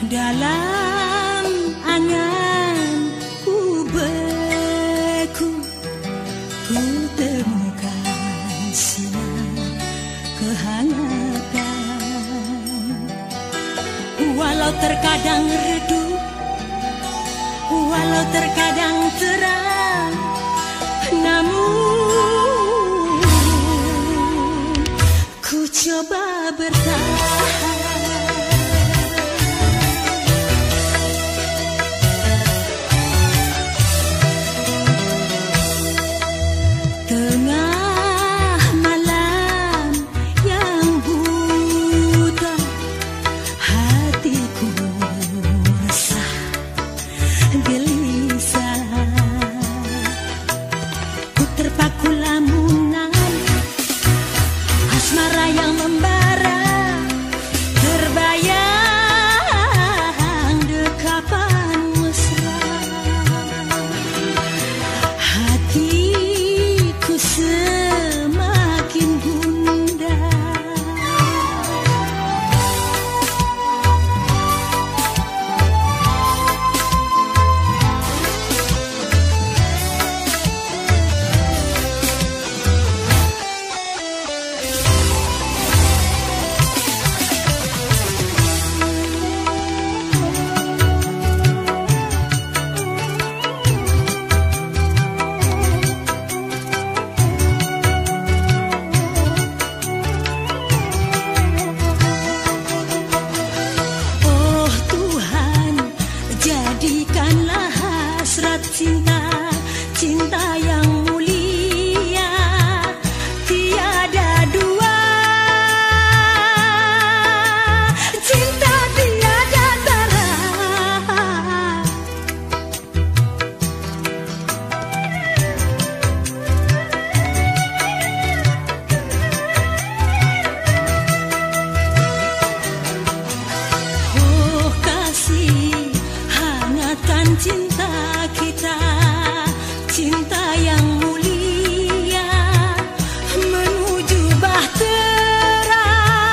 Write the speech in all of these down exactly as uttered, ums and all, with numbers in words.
Dalam angan ku beku, ku temukan sinar kehangatan. Walau terkadang redup, walau terkadang terang, namun ku coba bertahan. Jadikanlah hasrat cinta, cinta yang mulia, tiada dua. Cinta tiada tara. Oh kasih, hangatkan cinta kita, cinta yang mulia, menuju bahtera.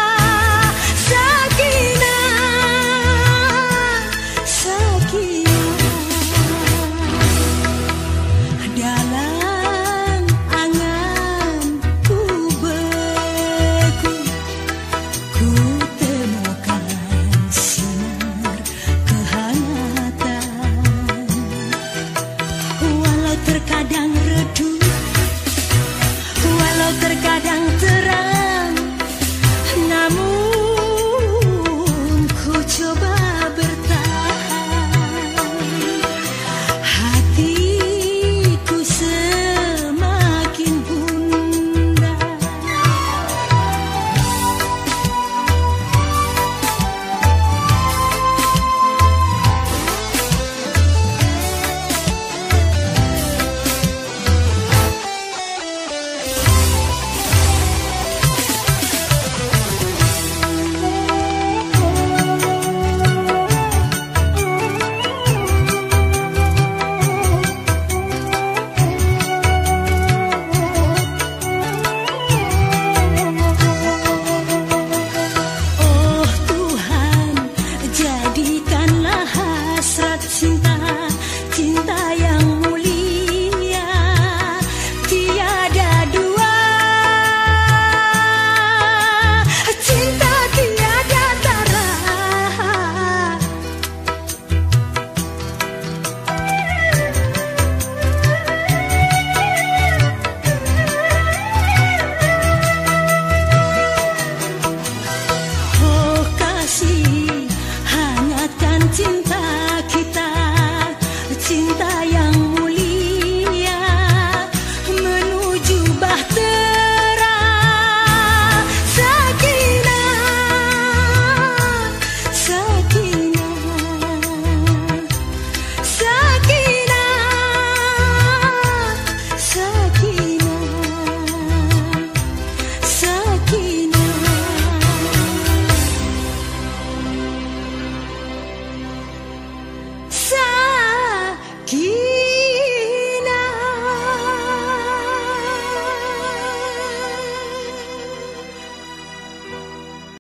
Sakinah, sakinah, dalam angan ku beku, ku temukan sinar kehangatan. Walau terkadang redup, walau terkadang terang, namun ku coba bertahan. Hatiku semakin bundar. Jadikanlah hasrat cinta, cinta yang mulia, tiada dua. Cinta tiada tara. Oh kasih, hangatkan cinta